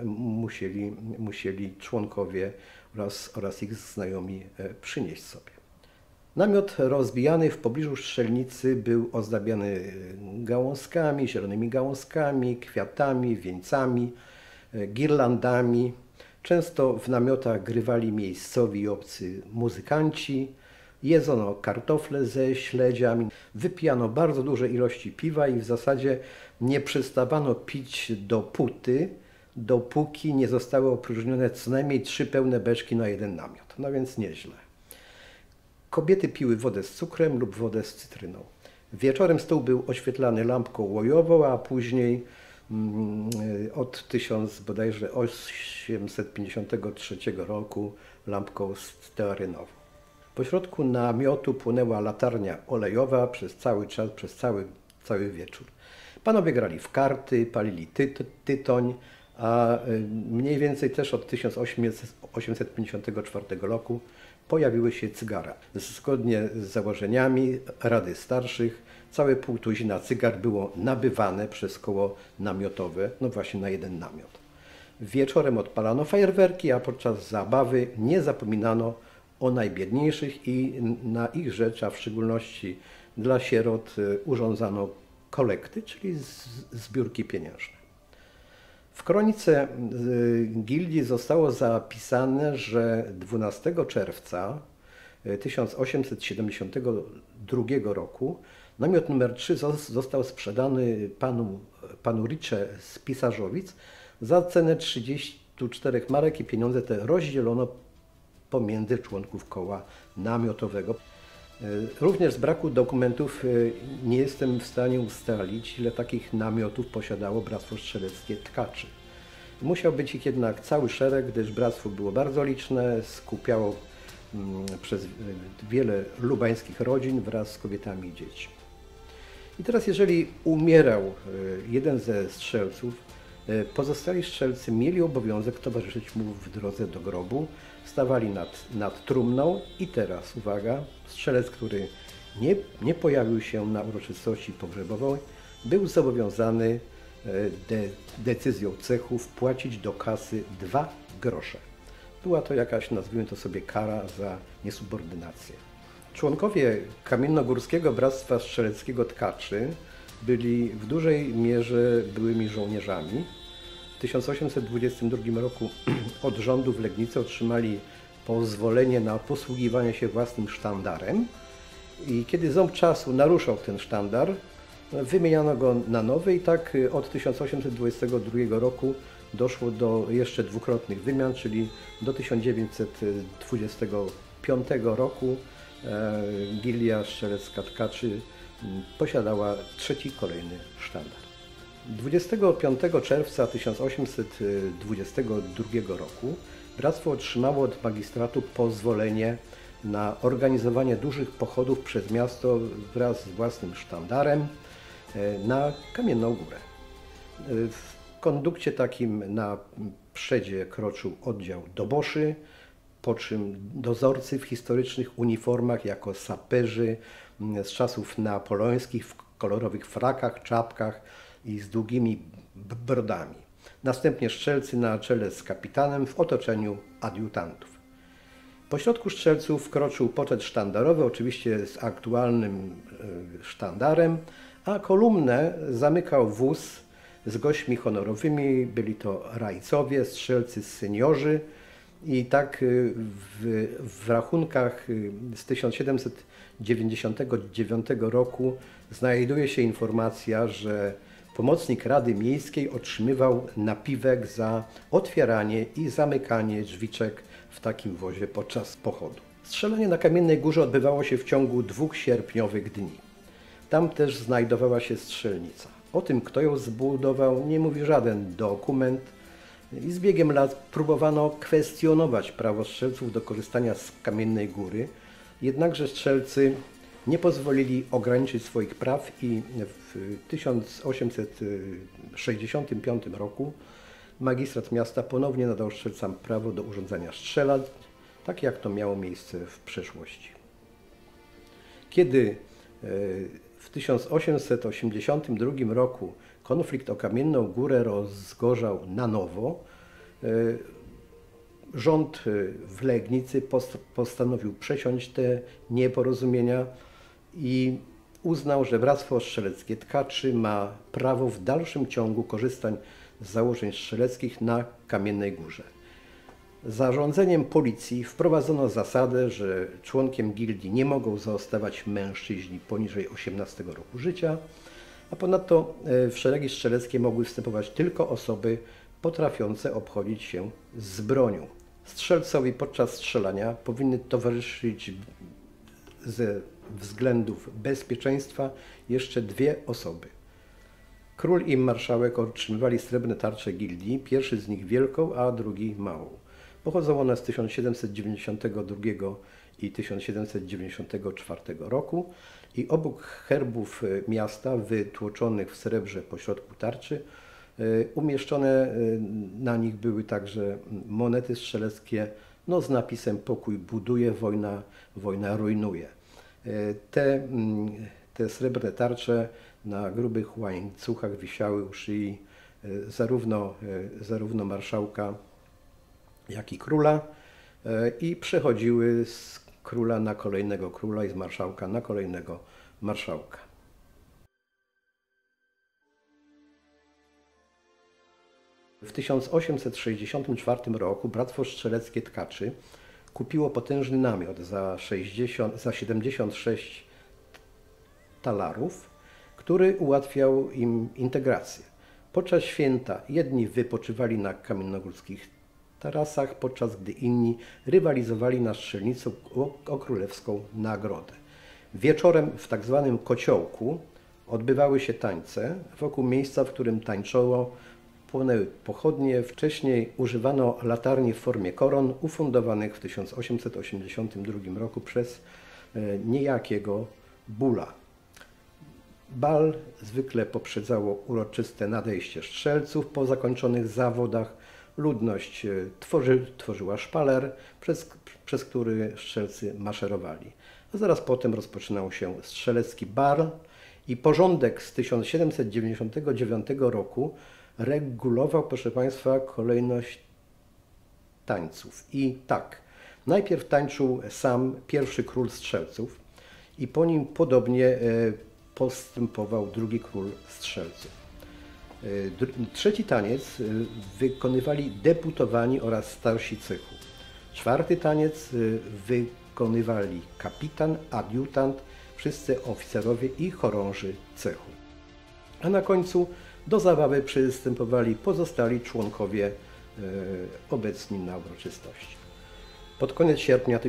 musieli członkowie oraz ich znajomi przynieść sobie. Namiot rozbijany w pobliżu strzelnicy był ozdabiany gałązkami, zielonymi gałązkami, kwiatami, wieńcami, girlandami. Często w namiotach grywali miejscowi i obcy muzykanci, jedzono kartofle ze śledziami, wypijano bardzo duże ilości piwa i w zasadzie nie przestawano pić dopóki nie zostały opróżnione co najmniej 3 pełne beczki na jeden namiot. No więc nieźle. Kobiety piły wodę z cukrem lub wodę z cytryną. Wieczorem stół był oświetlany lampką łojową, a później od 1853 roku lampką stearynową. Pośrodku namiotu płonęła latarnia olejowa przez cały czas, przez cały wieczór. Panowie grali w karty, palili tytoń, a mniej więcej też od 1854 roku pojawiły się cygara. Zgodnie z założeniami Rady Starszych całe pół tuzina cygar było nabywane przez koło namiotowe, no właśnie na jeden namiot. Wieczorem odpalano fajerwerki, a podczas zabawy nie zapominano o najbiedniejszych i na ich rzecz, a w szczególności dla sierot, urządzano kolekty, czyli zbiórki pieniężne. W kronice gildii zostało zapisane, że 12 czerwca 1872 roku namiot numer 3 został sprzedany panu Ricze z Pisarzowic za cenę 34 marek i pieniądze te rozdzielono pomiędzy członków koła namiotowego. Również z braku dokumentów nie jestem w stanie ustalić, ile takich namiotów posiadało Bractwo Strzeleckie Tkaczy. Musiał być ich jednak cały szereg, gdyż bractwo było bardzo liczne, skupiało przez wiele lubańskich rodzin wraz z kobietami i dziećmi. I teraz jeżeli umierał jeden ze strzelców, Pozostali strzelcy mieli obowiązek towarzyszyć mu w drodze do grobu, stawali nad trumną i teraz, uwaga, strzelec, który nie pojawił się na uroczystości pogrzebowej, był zobowiązany decyzją cechu wpłacić do kasy 2 grosze. Była to jakaś, nazwijmy to sobie, kara za niesubordynację. Członkowie Kamiennogórskiego Bractwa Strzeleckiego Tkaczy byli w dużej mierze byłymi żołnierzami. W 1822 roku od rządu w Legnicy otrzymali pozwolenie na posługiwanie się własnym sztandarem i kiedy ząb czasu naruszał ten sztandar, wymieniano go na nowy i tak od 1822 roku doszło do jeszcze dwukrotnych wymian, czyli do 1925 roku Gilia Strzelecka Tkaczy posiadała 3. kolejny sztandar. 25 czerwca 1822 roku bractwo otrzymało od magistratu pozwolenie na organizowanie dużych pochodów przez miasto wraz z własnym sztandarem na Kamienną Górę. W kondukcie takim na przedzie kroczył oddział doboszy, po czym dozorcy w historycznych uniformach jako saperzy z czasów napoleońskich w kolorowych frakach, czapkach i z długimi brodami. Następnie strzelcy na czele z kapitanem w otoczeniu adiutantów. Po środku strzelców kroczył poczet sztandarowy, oczywiście z aktualnym sztandarem, a kolumnę zamykał wóz z gośćmi honorowymi. Byli to rajcowie, strzelcy seniorzy i tak w rachunkach z 1799 roku znajduje się informacja, że pomocnik Rady Miejskiej otrzymywał napiwek za otwieranie i zamykanie drzwiczek w takim wozie podczas pochodu. Strzelanie na Kamiennej Górze odbywało się w ciągu 2 sierpniowych dni. Tam też znajdowała się strzelnica. O tym, kto ją zbudował, nie mówi żaden dokument i z biegiem lat próbowano kwestionować prawo strzelców do korzystania z Kamiennej Góry, jednakże strzelcy nie pozwolili ograniczyć swoich praw i w 1865 roku magistrat miasta ponownie nadał strzelcom prawo do urządzania strzelad, tak jak to miało miejsce w przeszłości. Kiedy w 1882 roku konflikt o Kamienną Górę rozgorzał na nowo, rząd w Legnicy postanowił przeciąć te nieporozumienia i uznał, że Bractwo Strzeleckie Tkaczy ma prawo w dalszym ciągu korzystać z założeń strzeleckich na Kamiennej Górze. Zarządzeniem policji wprowadzono zasadę, że członkiem gildii nie mogą zostawać mężczyźni poniżej 18 roku życia, a ponadto w szeregi strzeleckie mogły wstępować tylko osoby potrafiące obchodzić się z bronią. Strzelcowi podczas strzelania powinny towarzyszyć ze względów bezpieczeństwa jeszcze 2 osoby. Król i marszałek otrzymywali srebrne tarcze gildii, pierwszy z nich wielką, a drugi małą. Pochodzą one z 1792 i 1794 roku i obok herbów miasta wytłoczonych w srebrze pośrodku tarczy umieszczone na nich były także monety strzeleckie z napisem "Pokój buduje, wojna rujnuje". Te srebrne tarcze na grubych łańcuchach wisiały u szyi zarówno marszałka, jak i króla i przechodziły z króla na kolejnego króla i z marszałka na kolejnego marszałka. W 1864 roku Bractwo Strzeleckie Tkaczy kupiło potężny namiot za 76 talarów, który ułatwiał im integrację. Podczas święta jedni wypoczywali na kamiennogórskich tarasach, podczas gdy inni rywalizowali na strzelnicy o królewską nagrodę. Wieczorem w tak zwanym kociołku odbywały się tańce. Wokół miejsca, w którym tańczoło, płonęły pochodnie. Wcześniej używano latarni w formie koron ufundowanych w 1882 roku przez niejakiego Bulla. Bal zwykle poprzedzało uroczyste nadejście strzelców po zakończonych zawodach. Ludność tworzyła szpaler, przez który strzelcy maszerowali. A zaraz potem rozpoczynał się strzelecki bal i porządek z 1799 roku regulował, proszę Państwa, kolejność tańców. I tak, najpierw tańczył sam pierwszy król strzelców i po nim podobnie postępował drugi król strzelców. Trzeci taniec wykonywali deputowani oraz starsi cechu. Czwarty taniec wykonywali kapitan, adiutant, wszyscy oficerowie i chorąży cechu. A na końcu do zabawy przystępowali pozostali członkowie obecni na uroczystości. Pod koniec sierpnia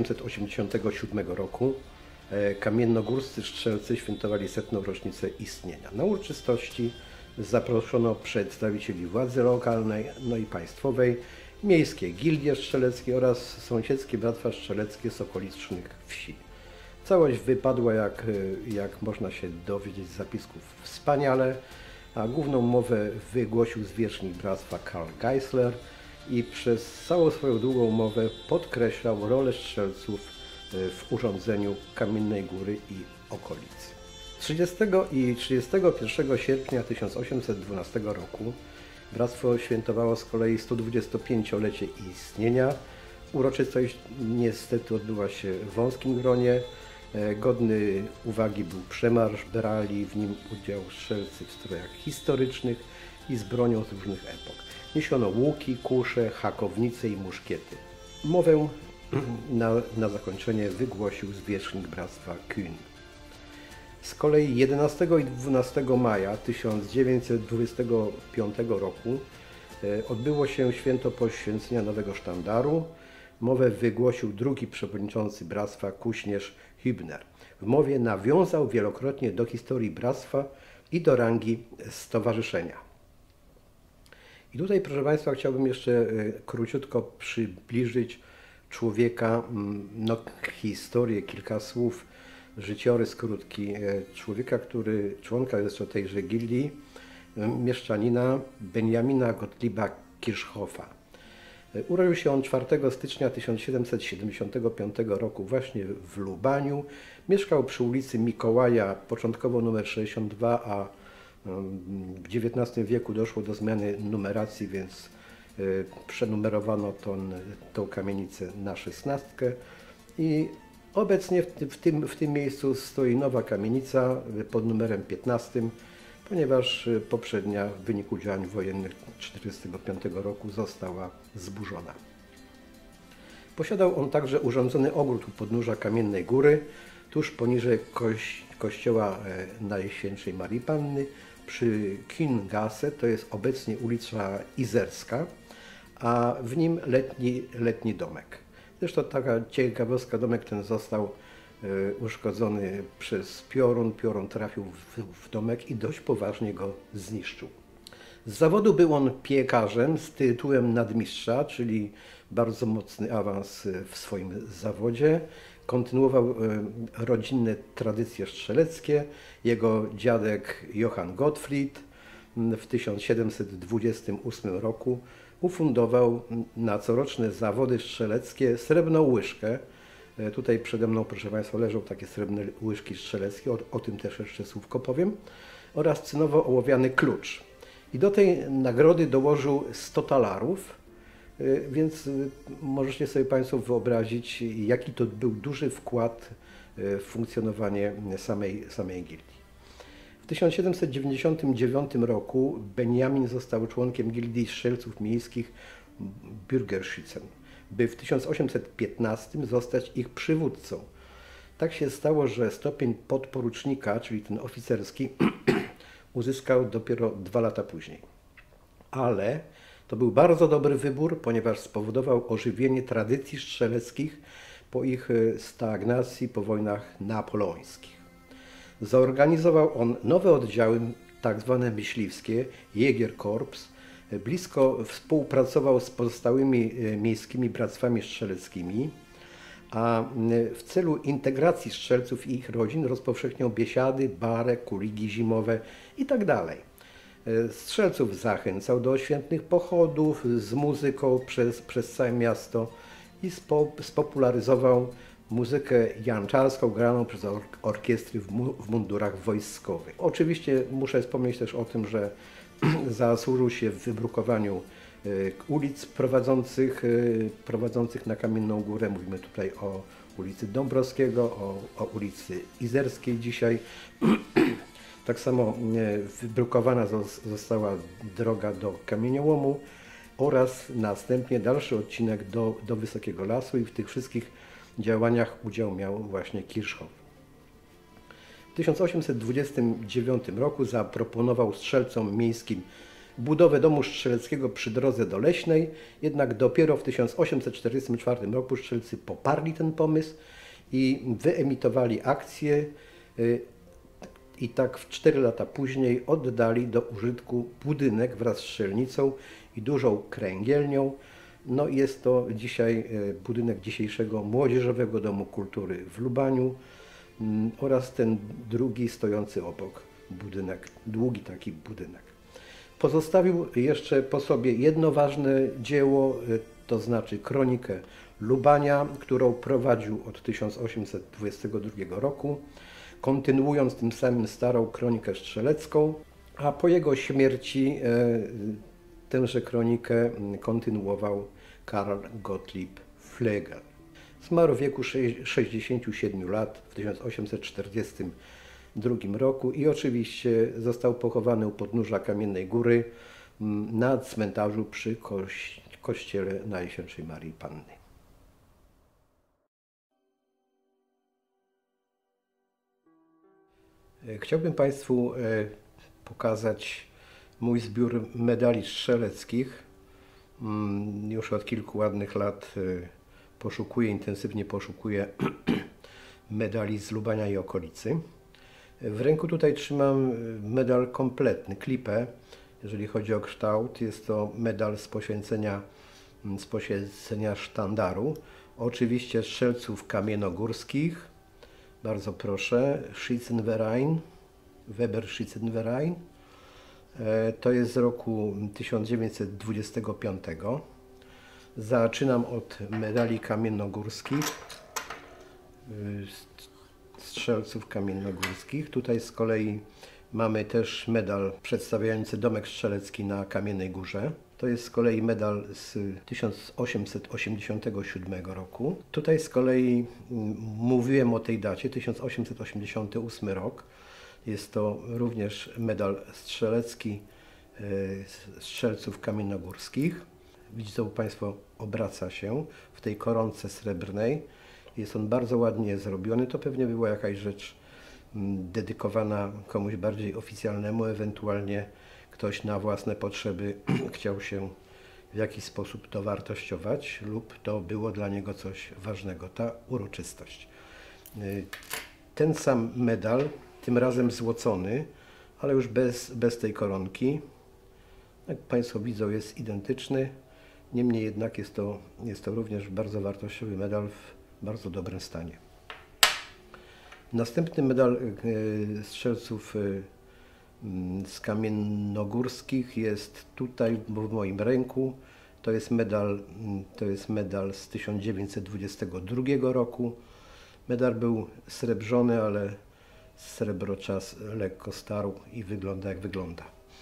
1887 roku kamiennogórscy strzelcy świętowali 100. rocznicę istnienia. Na uroczystości zaproszono przedstawicieli władzy lokalnej, no i państwowej, miejskie gildie strzeleckie oraz sąsiedzkie bractwa strzeleckie z okolicznych wsi. Całość wypadła, jak można się dowiedzieć z zapisków, wspaniale, a główną mowę wygłosił zwierzchnik bractwa Karl Geisler i przez całą swoją długą mowę podkreślał rolę strzelców w urządzeniu Kamiennej Góry i okolicy. 30 i 31 sierpnia 1812 roku bractwo świętowało z kolei 125-lecie istnienia. Uroczystość niestety odbyła się w wąskim gronie. Godny uwagi był przemarsz, brali w nim udział strzelcy w strojach historycznych i z bronią z różnych epok. Niesiono łuki, kusze, hakownice i muszkiety. Mowę na zakończenie wygłosił zwierzchnik bractwa Kühn. Z kolei 11 i 12 maja 1925 roku odbyło się święto poświęcenia nowego sztandaru. Mowę wygłosił drugi przewodniczący bractwa Kuśnierz Hübner. W mowie nawiązał wielokrotnie do historii bractwa i do rangi stowarzyszenia. I tutaj, proszę Państwa, chciałbym jeszcze króciutko przybliżyć człowieka, historię, kilka słów, życiorys krótki człowieka, członka zresztą tejże gildii, mieszczanina Benjamina Gottlieba Kirchhoffa. Urodził się on 4 stycznia 1775 roku właśnie w Lubaniu. Mieszkał przy ulicy Mikołaja, początkowo numer 62, a w XIX wieku doszło do zmiany numeracji, więc przenumerowano tą kamienicę na 16. I obecnie w tym miejscu stoi nowa kamienica pod numerem 15, ponieważ poprzednia w wyniku działań wojennych 1945 roku została zburzona. Posiadał on także urządzony ogród u podnóża Kamiennej Góry, tuż poniżej kościoła Najświętszej Marii Panny przy Kühngasse, to jest obecnie ulica Izerska, a w nim letni domek. Zresztą taka ciekawostka, domek ten został uszkodzony przez piorun. Piorun trafił w domek i dość poważnie go zniszczył. Z zawodu był on piekarzem z tytułem nadmistrza, czyli bardzo mocny awans w swoim zawodzie. Kontynuował rodzinne tradycje strzeleckie. Jego dziadek Johann Gottfried w 1728 roku ufundował na coroczne zawody strzeleckie srebrną łyżkę. Tutaj przede mną, proszę Państwa, leżą takie srebrne łyżki strzeleckie, o tym też jeszcze słówko powiem, oraz cynowo-ołowiany klucz. I do tej nagrody dołożył 100 talarów, więc możecie sobie Państwo wyobrazić, jaki to był duży wkład w funkcjonowanie samej gildii. W 1799 roku Benjamin został członkiem Gildii Strzelców Miejskich Bürgerschützen, by w 1815 zostać ich przywódcą. Tak się stało, że stopień podporucznika, czyli ten oficerski, uzyskał dopiero 2 lata później. Ale to był bardzo dobry wybór, ponieważ spowodował ożywienie tradycji strzeleckich po ich stagnacji po wojnach napoleońskich. Zorganizował on nowe oddziały, tak zwane myśliwskie, Jägerkorps. Blisko współpracował z pozostałymi miejskimi bractwami strzeleckimi, a w celu integracji strzelców i ich rodzin rozpowszechniał biesiady, barę, kuligi zimowe itd. Strzelców zachęcał do świętych pochodów z muzyką przez całe miasto i spopularyzował muzykę janczarską graną przez orkiestry w mundurach wojskowych. Oczywiście muszę wspomnieć też o tym, że zasłużył się w wybrukowaniu ulic prowadzących na Kamienną Górę. Mówimy tutaj o ulicy Dąbrowskiego, o ulicy Izerskiej dzisiaj. Tak samo wybrukowana została droga do Kamieniołomu oraz następnie dalszy odcinek do Wysokiego Lasu i w tych wszystkich działaniach udział miał właśnie Kirchhoff. W 1829 roku zaproponował strzelcom miejskim budowę domu strzeleckiego przy drodze do Leśnej, jednak dopiero w 1844 roku strzelcy poparli ten pomysł i wyemitowali akcję i tak w 4 lata później oddali do użytku budynek wraz z strzelnicą i dużą kręgielnią. No jest to dzisiaj budynek dzisiejszego Młodzieżowego Domu Kultury w Lubaniu oraz ten drugi stojący obok budynek, długi taki budynek. Pozostawił jeszcze po sobie jedno ważne dzieło, to znaczy kronikę Lubania, którą prowadził od 1822 roku, kontynuując tym samym starą kronikę strzelecką, a po jego śmierci tęże kronikę kontynuował Karl Gottlieb Flegel. Zmarł w wieku 67 lat w 1842 roku i oczywiście został pochowany u podnóża Kamiennej Góry na cmentarzu przy kościele Najświętszej Marii Panny. Chciałbym Państwu pokazać mój zbiór medali strzeleckich. Już od kilku ładnych lat intensywnie poszukuję medali z Lubania i okolicy. W ręku tutaj trzymam medal kompletny, klipę, jeżeli chodzi o kształt. Jest to medal z poświęcenia sztandaru. Oczywiście strzelców kamienogórskich. Bardzo proszę, Schützenverein, Weber Schützenverein. To jest z roku 1925. Zaczynam od medali kamiennogórskich, strzelców kamiennogórskich. Tutaj z kolei mamy też medal przedstawiający domek strzelecki na Kamiennej Górze. To jest z kolei medal z 1887 roku. Tutaj z kolei mówiłem o tej dacie, 1888 rok. Jest to również medal strzelecki strzelców kamiennogórskich. Widzą Państwo, obraca się w tej koronce srebrnej. Jest on bardzo ładnie zrobiony. To pewnie była jakaś rzecz dedykowana komuś bardziej oficjalnemu, ewentualnie ktoś na własne potrzeby chciał się w jakiś sposób dowartościować lub to było dla niego coś ważnego, ta uroczystość. Ten sam medal, tym razem złocony, ale już bez tej koronki. Jak Państwo widzą, jest identyczny. Niemniej jednak jest to również bardzo wartościowy medal w bardzo dobrym stanie. Następny medal strzelców z kamiennogórskich jest tutaj w moim ręku. To jest medal z 1922 roku. Medal był srebrzony, ale srebroczas lekko starł i wygląda jak wygląda.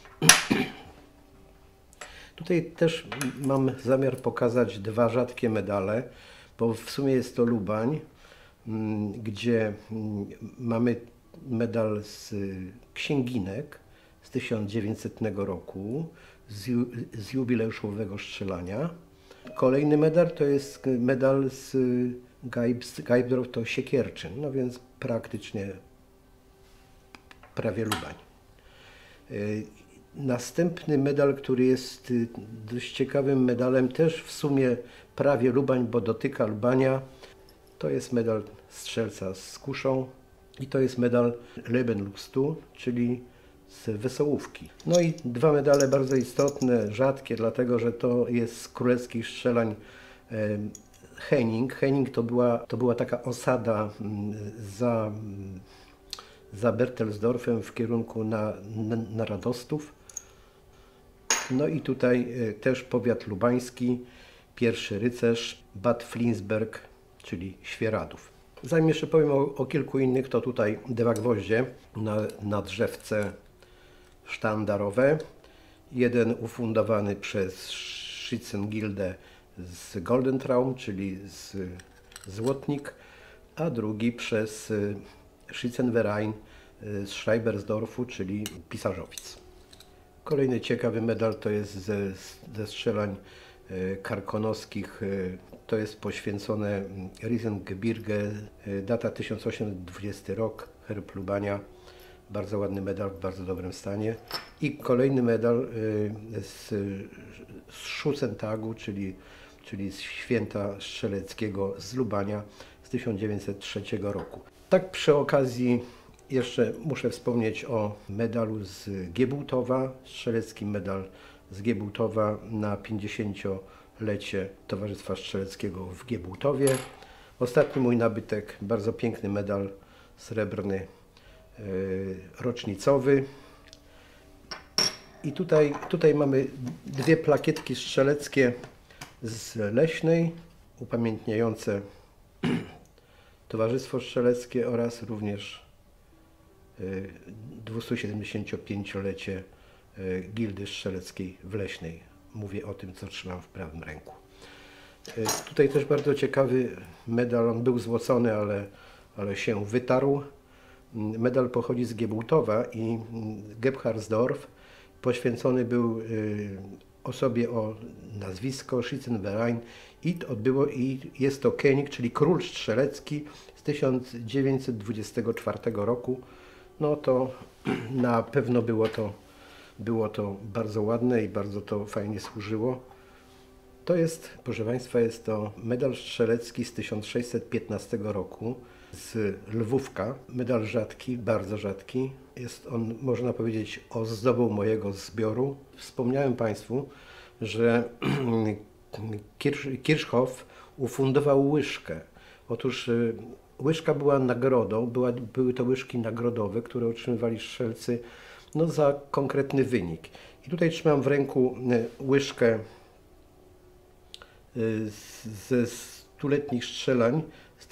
Tutaj też mam zamiar pokazać dwa rzadkie medale, bo w sumie jest to Lubań, gdzie mamy medal z Księginek z 1900 roku, z jubileuszowego strzelania. Kolejny medal to jest medal z Geibdorf, to Siekierczyn, no więc praktycznie prawie Lubań. Następny medal, który jest dość ciekawym medalem, też w sumie prawie Lubań, bo dotyka Lubania, to jest medal strzelca z kuszą i to jest medal Lebenlustu, czyli z Wesołówki. No i dwa medale bardzo istotne, rzadkie, dlatego że to jest z królewskich strzelań Henning. Henning to była taka osada za Bertelsdorfem w kierunku na Radostów. No i tutaj też powiat lubański, pierwszy rycerz, Bad Flinsberg, czyli Świeradów. Zanim jeszcze powiem o kilku innych, to tutaj dwa gwoździe na drzewce sztandarowe. Jeden ufundowany przez Schützengilde z Goldentraum, czyli z Złotnik, a drugi przez Schützenverein z Schreibersdorfu, czyli Pisarzowic. Kolejny ciekawy medal to jest ze strzelań karkonoskich. To jest poświęcone Riesengebirge, data 1820 rok, herb Lubania. Bardzo ładny medal, w bardzo dobrym stanie. I kolejny medal z Schutzentagu, czyli z święta strzeleckiego z Lubania z 1903 roku. Tak przy okazji jeszcze muszę wspomnieć o medalu z Giebułtowa, strzelecki medal z Giebułtowa na 50-lecie Towarzystwa Strzeleckiego w Giebułtowie. Ostatni mój nabytek, bardzo piękny medal srebrny, rocznicowy. I tutaj mamy dwie plakietki strzeleckie z Leśnej, upamiętniające Towarzystwo Strzeleckie oraz również 275-lecie Gildy Strzeleckiej w Leśnej. Mówię o tym, co trzymam w prawym ręku. Tutaj też bardzo ciekawy medal, on był złocony, ale się wytarł. Medal pochodzi z Giebułtowa i Gebhardsdorf. Poświęcony był osobie o nazwisko Schützenverein i jest to König, czyli król strzelecki z 1924 roku. No to na pewno było to bardzo ładne i bardzo to fajnie służyło. To jest, proszę Państwa, jest to medal strzelecki z 1615 roku z Lwówka. Medal rzadki, bardzo rzadki. Jest on, można powiedzieć, ozdobą mojego zbioru. Wspomniałem Państwu, że Kirchhoff ufundował łyżkę. Otóż łyżka była nagrodą, były to łyżki nagrodowe, które otrzymywali strzelcy za konkretny wynik. I tutaj trzymam w ręku łyżkę ze stuletnich strzelań z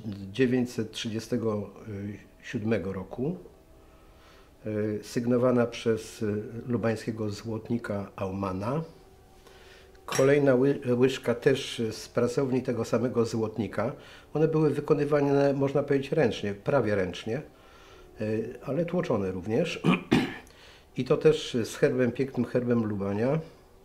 1937 roku, sygnowana przez lubańskiego złotnika Aumana. Kolejna łyżka też z pracowni tego samego złotnika. One były wykonywane, można powiedzieć, ręcznie, prawie ręcznie, ale tłoczone również. I to też z herbem, pięknym herbem Lubania.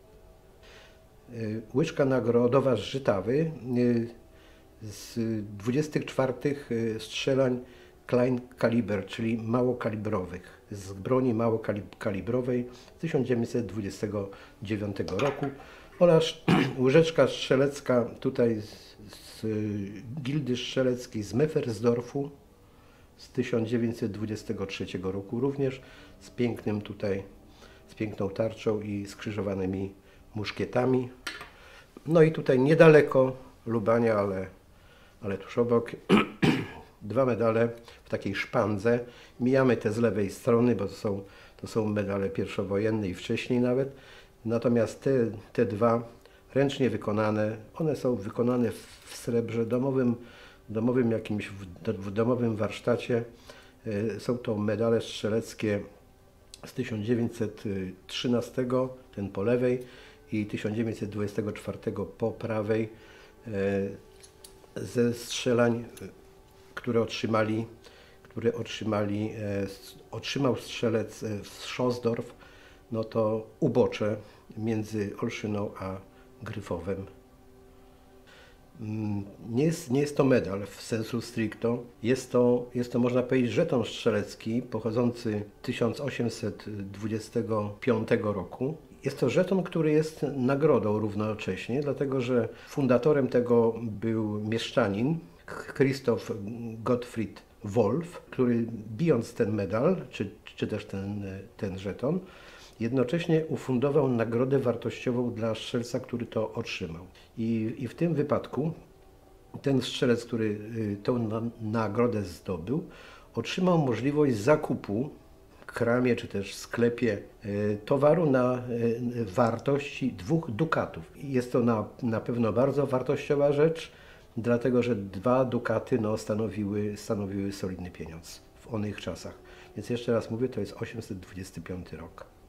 Łyżka nagrodowa z Żytawy z 24 strzelań Klein Kaliber, czyli małokalibrowych, z broni małokalibrowej z 1929 roku oraz łyżeczka strzelecka tutaj z Gildy Strzeleckiej z Meffersdorfu z 1923 roku również z pięknym z piękną tarczą i skrzyżowanymi muszkietami. No i tutaj niedaleko Lubania, ale tuż obok dwa medale w takiej szpandze. Mijamy te z lewej strony, bo to są medale pierwszowojenne i wcześniej nawet. Natomiast te dwa ręcznie wykonane, one są wykonane w srebrze domowym jakimś, w domowym warsztacie. Są to medale strzeleckie z 1913, ten po lewej, i 1924 po prawej, ze strzelań, które otrzymał strzelec z Schoßdorf, no to ubocze między Olszyną a Gryfowem. Nie jest to medal w sensu stricto, jest to można powiedzieć żeton strzelecki pochodzący z 1825 roku. Jest to żeton, który jest nagrodą równocześnie, dlatego że fundatorem tego był mieszczanin Christoph Gottfried Wolf, który bijąc ten medal, czy też ten żeton, jednocześnie ufundował nagrodę wartościową dla strzelca, który to otrzymał. I w tym wypadku ten strzelec, który tę nagrodę zdobył, otrzymał możliwość zakupu w kramie czy też w sklepie towaru na wartości 2 dukatów. Jest to na pewno bardzo wartościowa rzecz, dlatego że 2 dukaty stanowiły solidny pieniądz w onych czasach. Więc jeszcze raz mówię, to jest 825 rok.